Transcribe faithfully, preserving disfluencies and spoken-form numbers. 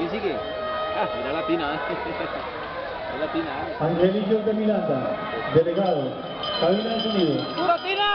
Así sigue. Ah, mira latina, ¿eh? Es latina, ¿eh? Angelitos de Miranda, delegado, cabina de sonido. ¡Pura tina!